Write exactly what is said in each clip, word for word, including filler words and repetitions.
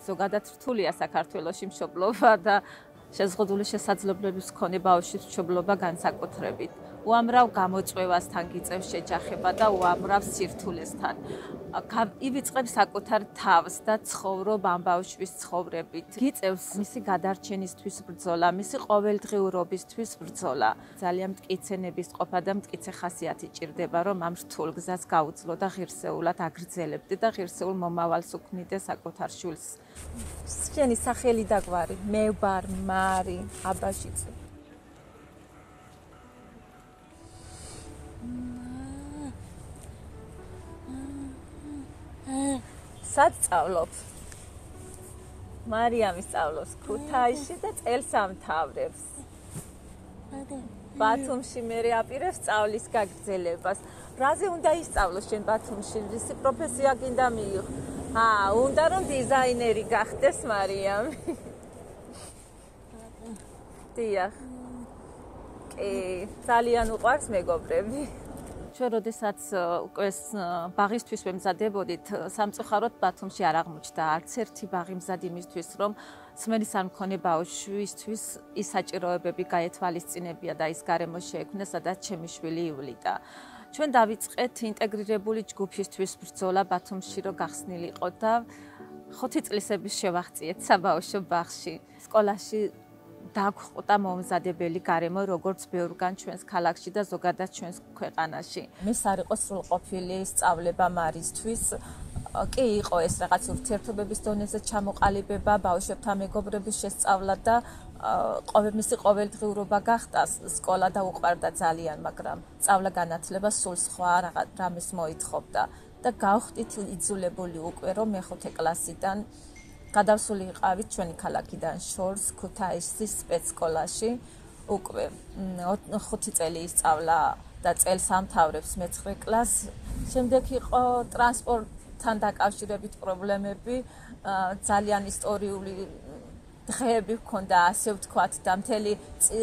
ზოგადად რთულია საქართველოში მშობლობა და შეზღუდული შესაძლებლობების მქონე ბავშვის მშობლობა განსაკუთრებით. უამრავ გამოწვევასთან გიწევს შეჯახება და უამრავ სირთულესთან. ივიწყებს საკუთარ თავს და ცხოვრობ ამ ბავშვის ცხოვრებით. გიწევს მისი გადარჩენისთვის ბრძოლა, მისი ყოველდღიურობისთვის ბრძოლა. ძალიან მტკიცენების ყოფა და მტკიცე ხასიათი ჭირდება, რომ ამ რთულ გზას გაუძლო და ღირსეულად აგრძელებდე და ღირსეულ მომავალს უქმნიდე საკუთარ შვილს. შენი სახელი და გვარი, მე ვარ მარი აბაშიძე. სად სწავლობ? მარიამი სწავლობს ქუთაისში და წელს ამთავრებს. ბათუმში მე აპირებს სწავლის გაგრძელებას. რაზე უნდა ისწავლოს შენ ბათუმში? ისი პროფესია გინდა მიიღო? ა, უნდა რომ დიზაინერი გახდეს მარიამი. დიახ. კი, ძალიან უყვარს მეგობრები. ჩვენ როდესაც უკვე ბაღისთვის ვემზადებოდით, სამწუხაროდ ბათუმში არ აღმოჩნდა არც ერთი ბაღი მზად იმისთვის, რომ სმენის არ მქონე ბავშვისთვის ის საჭიროებები გაეთვალისწინებია და ის გარემო შეექმნა, სადაც ჩემი შვილი ივლიდა. ჩვენ დავიწყეთ ინტეგრირებული ჯგუფისთვის ბრძოლა ბათუმში, რომ გახსნილიყო და ხუთი წლისების შევაღწიეთ საბავშვო ბაღში. სკოლაში დაგვხდა მომზადებელი გარემო, როგორც ბევრგან ჩვენს ქალაქში და ზოგადად ჩვენს ქვეყანაში. მის არ იყო სრულყოფილი სწავლება მარისთვის. კი იყო ეს რაღაც ურთიერთობების დონეზე ჩამოყალიბება, ბავშვებთან მეგობრობის შესწავლა და მისი ყოველდღიურობა გახდა სკოლა და უყვარდა ძალიან, მაგრამ სწავლა განათლება სულ სხვა რამეს მოითხოვდა და გავხდით იძულებული უკვე, რომ მეხუთე კლასიდან გადავსული იყავით ჩვენი ქალაქიდან შორს ქუთაისის სპეცსკოლაში. უკვე ხუთი წელი ისწავლა და წელს ამთავრებს მეცხრე კლასს. შემდეგ იყო ტრანსპორტთან დაკავშირებით პრობლემები, ძალიან ისტორიული დღეები ჰქონდა, ასე ვთქვათ, და მთელი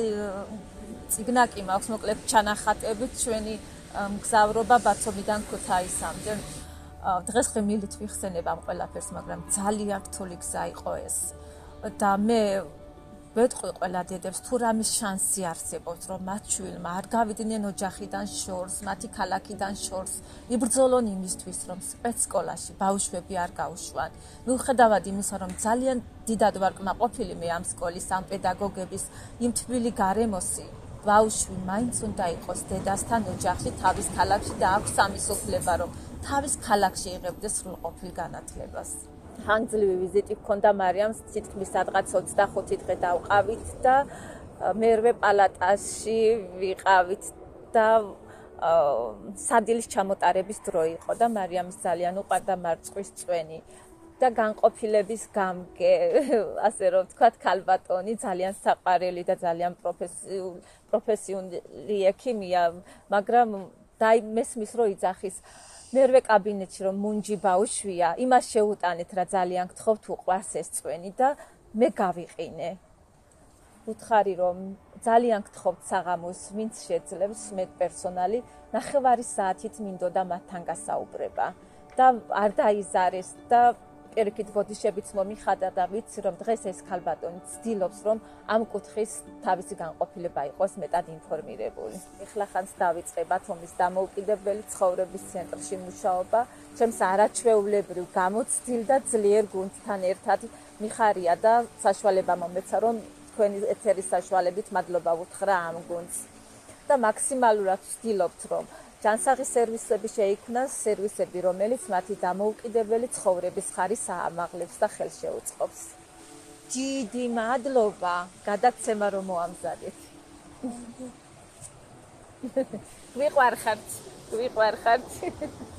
წიგნაკი მაქვს, მოკლედ ჩანახატებით ჩვენი მგზავრობა ბათუმიდან ქუთაისამდე. დღეს ხმილით ვიხსენებ ამ ყველაფერს, მაგრამ ძალიან რთული გზა იყო ეს. და მე ვეთყვი ყველა დედებს, თუ რამის შანსი არსებობს, რომ მათ შვილმა არ გავიდნენ ოჯახიდან შორს, მათი ქალაქიდან შორს, იბრძოლონ იმისთვის, რომ სპეცსკოლაში ბავშვები არ გაუშვან. მიუხედავად იმისა, რომ ძალიან დიდად ვარ კმაყოფილი მე ამ სკოლის, ამ პედაგოგების, იმ თბილი გარემოსი, ბავშვი მაინც უნდა იყოს დედასთან ოჯახში, თავის ქალაქში და აქვს ამის უფლება, რომ თავის ქალაქში იღებდეს სრულყოფილ განათლებას. ხანგრძლივი ვიზიტი ჰქონდა მარიამს, თითქმის სადღაც ოცდახუთი დღე დავყავით და მერვე პალატაში ვიყავით და სადილის ჩამოტარების დრო იყო და მარიამის ძალიან უყვარდა მარწყვის წვენი და განყოფილების გამგე, ასე რომ ვთქვათ, ქალბატონი, ძალიან საყვარელი და ძალიან პროფესიული ექიმია, მაგრამ მესმის რომ იძახის მერვე კაბინეტში რომ მუნჯი ბავშვია, იმას შეუტანეთ რა ძალიან გთხოვთ, უყვარს ეს წვენი და მე გავიყინე. უთხარი რომ ძალიან გთხოვთ საღამოს, ვინც შეძლებს მე პერსონალი, ნახევარი საათით მინდოდა მათთან გასაუბრება და არ დაიზარეს და პირიქით ბოდიშებიც მომიხადა და ვიცი რომ დღეს ეს ქალბატონი ცდილობს რომ ამ კუთხის თავისი განყოფილება იყოს მეტად ინფორმირებული. ეხლახანს დავიწყე ბათუმის დამოუკიდებელი ცხოვრების ცენტრში მუშაობა. ჩემს არაჩვეულებრივ გამოცდილ და ძლიერ გუნდთან ერთად მიხარია და საშუალება მომეცა რომ თქვენი ეთერის საშუალებით მადლობა ვუთხრა ამ გუნდს. და მაქსიმალურად ვცდილობთ რომ ჯანსაღი სერვისები შეიქმნას, სერვისები, რომელიც მათი დამოუკიდებელი ცხოვრების ხარისს აამაღლებს და ხელს შეუწყობს. დიდი მადლობა, გადაცემა რომ მოამზადეთ. გვიყვარხართ, გვიყვარხართ.